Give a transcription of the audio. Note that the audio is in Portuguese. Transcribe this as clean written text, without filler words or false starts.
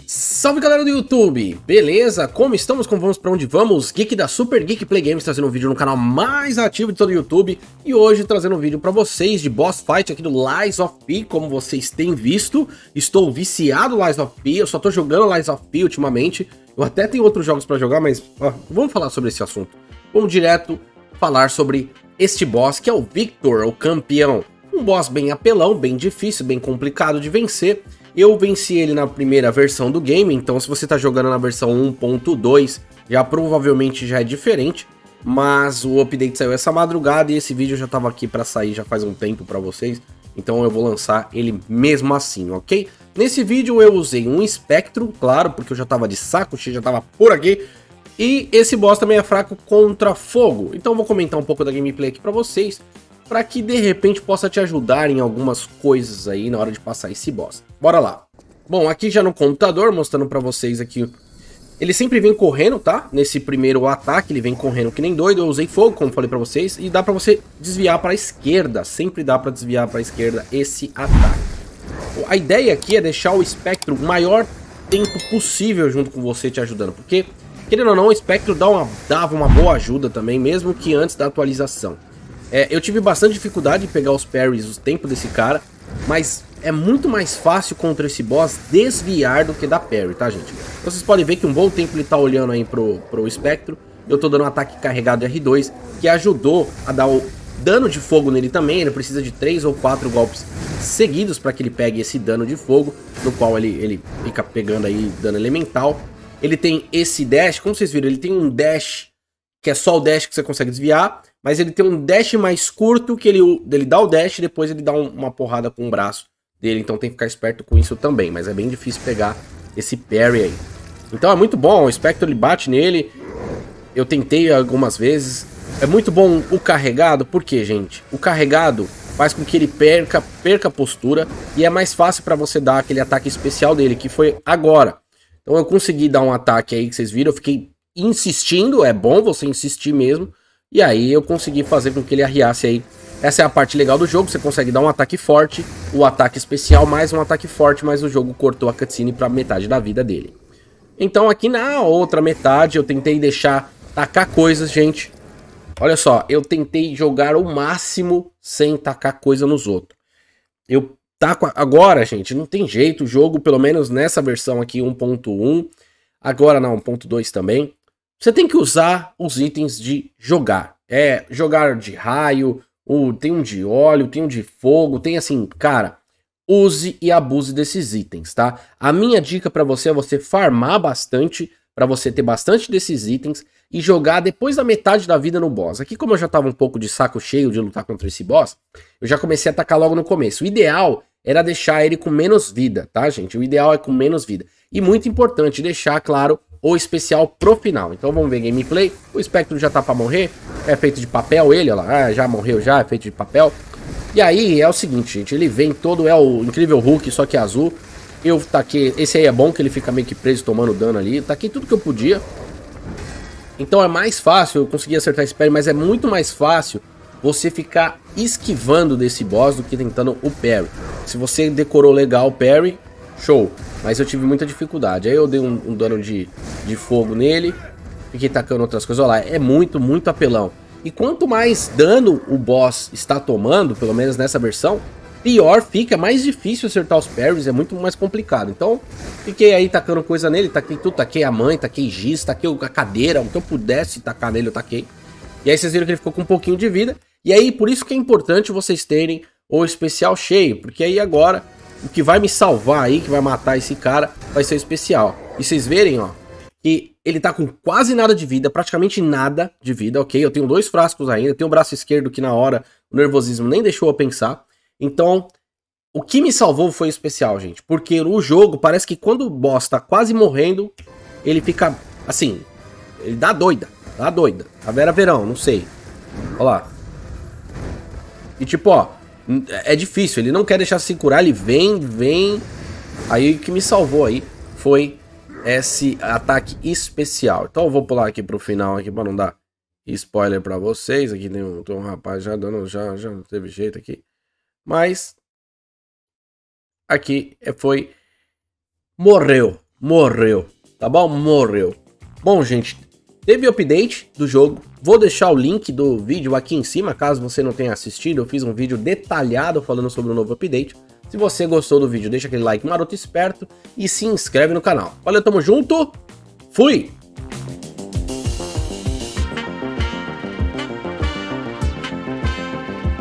Salve galera do YouTube, beleza? Como estamos? Como vamos? Pra onde vamos? Geek da Super Geek Play Games trazendo um vídeo no canal mais ativo de todo o YouTube. E hoje trazendo um vídeo pra vocês de boss fight aqui do Lies of P. Como vocês têm visto, estou viciado no Lies of P. Eu só tô jogando Lies of P ultimamente. Eu até tenho outros jogos pra jogar, mas vamos falar sobre esse assunto. Vamos direto falar sobre este boss que é o Victor, o campeão. Um boss bem apelão, bem difícil, bem complicado de vencer. Eu venci ele na primeira versão do game, então se você tá jogando na versão 1.2, já provavelmente já é diferente. Mas o update saiu essa madrugada e esse vídeo já tava aqui pra sair já faz um tempo pra vocês. Então eu vou lançar ele mesmo assim, ok? Nesse vídeo eu usei um espectro, claro, porque eu já tava de saco cheio, já tava por aqui. E esse boss também é fraco contra fogo, então eu vou comentar um pouco da gameplay aqui pra vocês, para que de repente possa te ajudar em algumas coisas aí na hora de passar esse boss. Bora lá. Bom, aqui já no computador, mostrando para vocês aqui, ele sempre vem correndo, tá? Nesse primeiro ataque, ele vem correndo que nem doido. Eu usei fogo, como falei para vocês, e dá para você desviar para a esquerda. Sempre dá para desviar para a esquerda esse ataque. A ideia aqui é deixar o espectro o maior tempo possível junto com você, te ajudando, porque, querendo ou não, o espectro dava uma boa ajuda também, mesmo que antes da atualização. Eu tive bastante dificuldade de pegar os parries, os tempos desse cara, mas é muito mais fácil contra esse boss desviar do que dar parry, tá, gente? Então vocês podem ver que um bom tempo ele tá olhando aí pro espectro. Eu tô dando um ataque carregado de R2, que ajudou a dar o dano de fogo nele também. Ele precisa de 3 ou 4 golpes seguidos para que ele pegue esse dano de fogo, no qual ele fica pegando aí dano elemental. Ele tem esse dash, como vocês viram, ele tem um dash que é só o dash que você consegue desviar, mas ele tem um dash mais curto que ele dá o dash e depois ele dá uma porrada com o braço dele, então tem que ficar esperto com isso também, mas é bem difícil pegar esse parry aí. Então é muito bom, o Spectre ele bate nele, eu tentei algumas vezes, é muito bom o carregado, por quê, gente? O carregado faz com que ele perca a postura e é mais fácil para você dar aquele ataque especial dele, que foi agora. Então eu consegui dar um ataque aí que vocês viram, eu fiquei insistindo, é bom você insistir mesmo, e aí eu consegui fazer com que ele arriasse aí. Essa é a parte legal do jogo, você consegue dar um ataque forte, o ataque especial mais um ataque forte, mas o jogo cortou a cutscene para metade da vida dele. Então aqui na outra metade eu tentei deixar tacar coisas, gente. Olha só, eu tentei jogar o máximo sem tacar coisa nos outros. Eu taco agora, gente, não tem jeito, o jogo, pelo menos nessa versão aqui 1.1, agora na 1.2 também, você tem que usar os itens de jogar. Jogar de raio, tem um de óleo, tem um de fogo, tem assim, cara, use e abuse desses itens, tá? A minha dica pra você é você farmar bastante, pra você ter bastante desses itens e jogar depois da metade da vida no boss. Aqui, como eu já tava um pouco de saco cheio de lutar contra esse boss, eu já comecei a atacar logo no começo. O ideal era deixar ele com menos vida, tá, gente? O ideal é com menos vida. E muito importante, deixar, claro, o especial pro final. Então vamos ver gameplay. O espectro já tá pra morrer. É feito de papel ele, olha lá. Já morreu já, é feito de papel. E aí é o seguinte, gente. Ele vem todo, é o incrível Hulk, só que é azul. Eu taquei, esse aí é bom que ele fica meio que preso tomando dano ali. Taquei tudo que eu podia. Então é mais fácil, eu consegui acertar esse parry, mas é muito mais fácil você ficar esquivando desse boss do que tentando o parry. Se você decorou legal o parry, show. Mas eu tive muita dificuldade. Aí eu dei um dano de fogo nele. Fiquei tacando outras coisas. Olha lá, é muito apelão. E quanto mais dano o boss está tomando, pelo menos nessa versão, pior fica, mais difícil acertar os parries, é muito mais complicado. Então, fiquei aí tacando coisa nele. Taquei tudo, taquei a mãe, taquei giz, taquei a cadeira. O que eu pudesse tacar nele, eu taquei. E aí vocês viram que ele ficou com um pouquinho de vida. E aí, por isso que é importante vocês terem o especial cheio. Porque aí agora, o que vai me salvar aí, que vai matar esse cara, vai ser o especial. E vocês verem, ó, que ele tá com quase nada de vida, praticamente nada de vida, ok? Eu tenho 2 frascos ainda, tenho o braço esquerdo que na hora o nervosismo nem deixou eu pensar. Então, o que me salvou foi o especial, gente. Porque no jogo, parece que quando o boss tá quase morrendo, ele fica, assim, ele dá doida. A Vera Verão, não sei. Olha lá. E tipo, ó, é difícil, ele não quer deixar se curar, ele vem. Aí o que me salvou aí foi esse ataque especial. Então eu vou pular aqui pro final aqui pra não dar spoiler pra vocês. Aqui tem um rapaz já dando, já não teve jeito aqui. Mas aqui foi, morreu. morreu, tá bom? Morreu. Bom, gente, teve update do jogo, vou deixar o link do vídeo aqui em cima, caso você não tenha assistido, eu fiz um vídeo detalhado falando sobre o novo update. Se você gostou do vídeo, deixa aquele like maroto esperto e se inscreve no canal. Valeu, tamo junto, fui!